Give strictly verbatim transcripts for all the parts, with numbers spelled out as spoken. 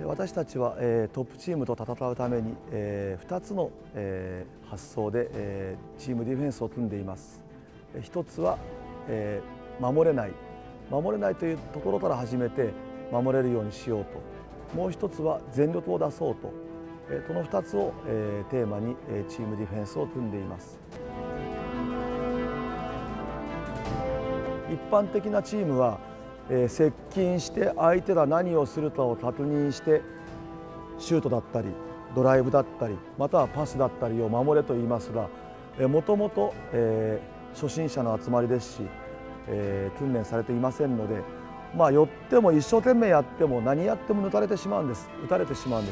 私たちは、えー、トップチームと戦うために、えー、ふたつの、えー、発想で、えー、チームディフェンスを組んでいます。ひとつは、えー、守れない守れないというところから始めて守れるようにしようと、もうひとつは全力を出そうと、えー、このふたつを、えー、テーマに、えー、チームディフェンスを組んでいます。一般的なチームはえー、接近して相手が何をするかを確認してシュートだったりドライブだったりまたはパスだったりを守れと言いますが、えー、もともと、えー、初心者の集まりですし、えー、訓練されていませんので、まあ、寄っても一生懸命やっても何やっても抜かれてしまうんです打たれてしまうんです。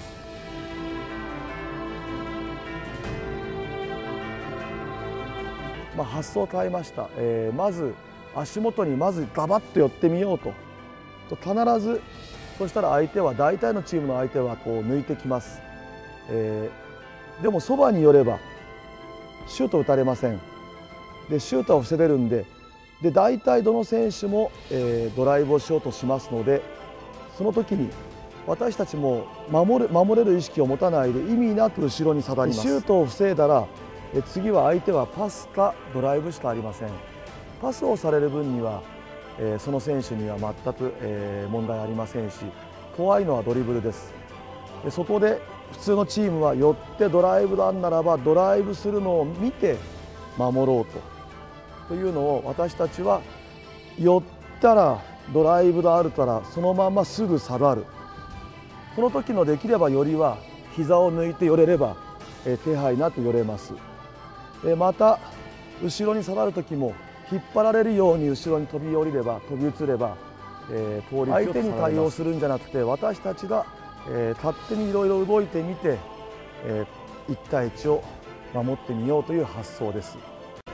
まあ、発想を変えました。えー、まず足元にまずガバッと寄ってみようと必ず、そしたら相手は大体のチームの相手はこう抜いてきます。えー、でもそばに寄ればシュート打たれません。でシュートは防げるんで、で大体どの選手も、えー、ドライブをしようとしますので、その時に私たちも守る守れる意識を持たないで意味なく後ろに下がります。シュートを防いだらえ次は相手はパスかドライブしかありません。パスをされる分には、えー、その選手には全く、えー、問題ありませんし、怖いのはドリブルです。でそこで普通のチームは寄ってドライブなんならばドライブするのを見て守ろうとというのを、私たちは寄ったらドライブがあるからそのまますぐ下がる、この時のできれば寄りは膝を抜いて寄れれば、えー、手配なく寄れます。でまた後ろに下がる時も引っ張られるように後ろに飛び降りれば飛び移れば、えー、効率よく相手に対応するんじゃなくて私たちが、えー、勝手にいろいろ動いてみて、えー、いち対いちを守ってみようという発想です。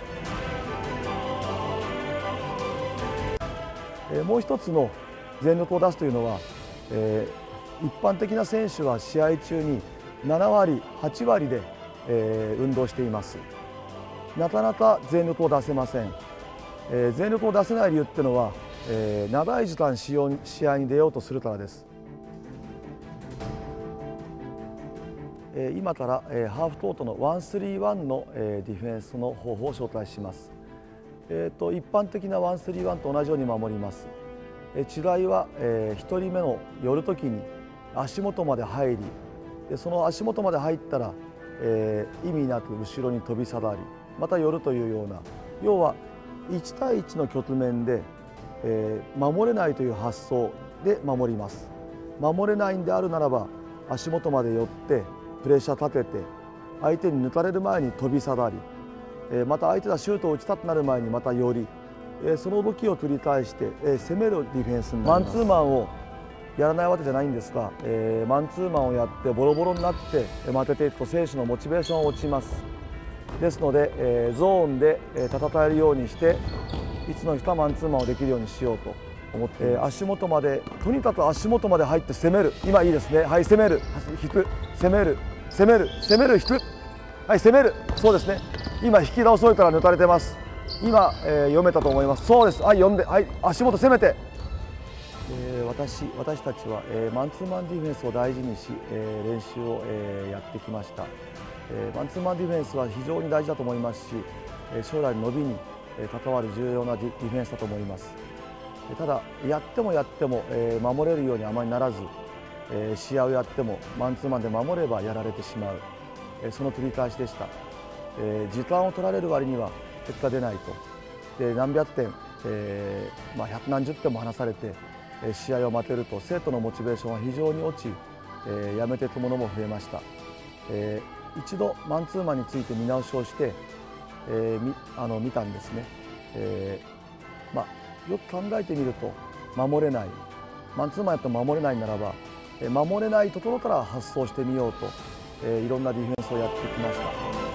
えー、もう一つの全力を出すというのは、えー、一般的な選手は試合中にななわりはちわりで、えー、運動しています。なかなか全力を出せません。えー、全力を出せない理由っていうのは、えー、長い時間試合に出ようとするからです。えー、今から、えー、ハーフコートのワンスリーワンの、えー、ディフェンスの方法を紹介します。えー、と一般的なワンスリーワンと同じように守ります。えー、違いは、えー、ひとりめの寄るときに足元まで入り、でその足元まで入ったら、えー、意味なく後ろに飛び下がりまた寄るというような、要はいち対いちの局面で、えー、守れないという発想で守ります。守れないんであるならば足元まで寄ってプレッシャーかけて相手に抜かれる前に飛び下がり、えー、また相手がシュートを打ちたくなる前にまた寄り、えー、その動きを繰り返して、えー、攻めるディフェンスになります。マンツーマンをやらないわけじゃないんですが、えー、マンツーマンをやってボロボロになって負けていくと選手のモチベーションが落ちます。ですので、えー、ゾーンで戦えるようにしていつの日かマンツーマンをできるようにしようと思って、えー、足元までとにかく足元まで入って攻める。今いいですね。はい、攻める引く攻める攻める攻める引く、はい、攻める。そうですね。今引きが遅いから抜かれてます。今、えー、読めたと思います。そうです。はい、読んで、はい、足元攻めて、えー、私私たちは、えー、マンツーマンディフェンスを大事にし、えー、練習を、えー、やってきました。マンツーマンディフェンスは非常に大事だと思いますし、将来の伸びに関わる重要なディフェンスだと思います。ただやってもやっても守れるようにあまりならず、試合をやってもマンツーマンで守ればやられてしまう、その繰り返しでした。時間を取られる割には結果出ないと、で何百点、えーまあ、百何十点も離されて試合を負けると生徒のモチベーションは非常に落ち、えー、やめていくものも増えました。えー一度マンツーマンについて見直しをして、えー、みあの見たんですね。えーまあ、よく考えてみると守れないマンツーマンやっても守れないならば守れないところから発想してみようと、えー、いろんなディフェンスをやってきました。